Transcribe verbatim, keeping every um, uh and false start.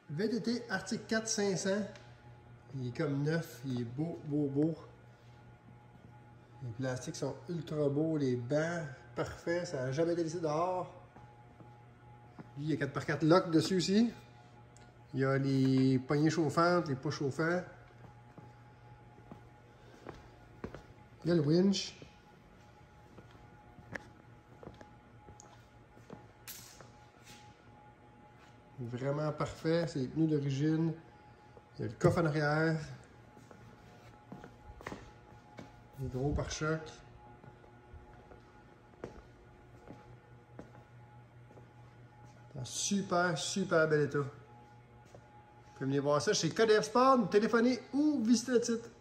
V D T Arctic quatre cinq cents. Il est comme neuf, il est beau, beau, beau. Les plastiques sont ultra beaux, les bancs, parfait, ça n'a jamais été laissé dehors. Lui, il y a quatre par quatre lock dessus aussi. Il y a les poignées chauffantes, les pas chauffants. Il y a le winch. Vraiment parfait, c'est les pneus d'origine. Il y a le coffre en arrière. Les gros pare-chocs. En super, super bel état. Vous pouvez venir voir ça chez Codef Sport, nous téléphoner ou visiter le site.